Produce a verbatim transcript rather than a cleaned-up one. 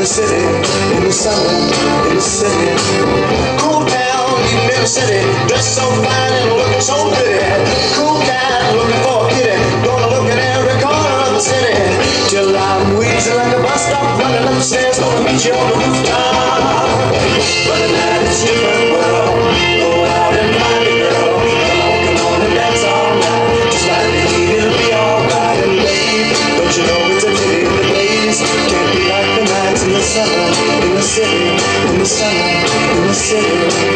the city, in the summer, in the city. Cool town, even in the city, dressed so fine and looking so pretty. Cool cat, looking for a kitty, gonna look in every corner of the city. Till I'm wheezing like a bus stop, running up the stairs, gonna meet you on the rooftop. But at night it's a different world, go out and find a girl. Come on, come on and dance all night, just like the heat, it'll be alright. And babe, don't you know it's a pity the days can't be like the nights in the summer, in the city, in the summer, in the city.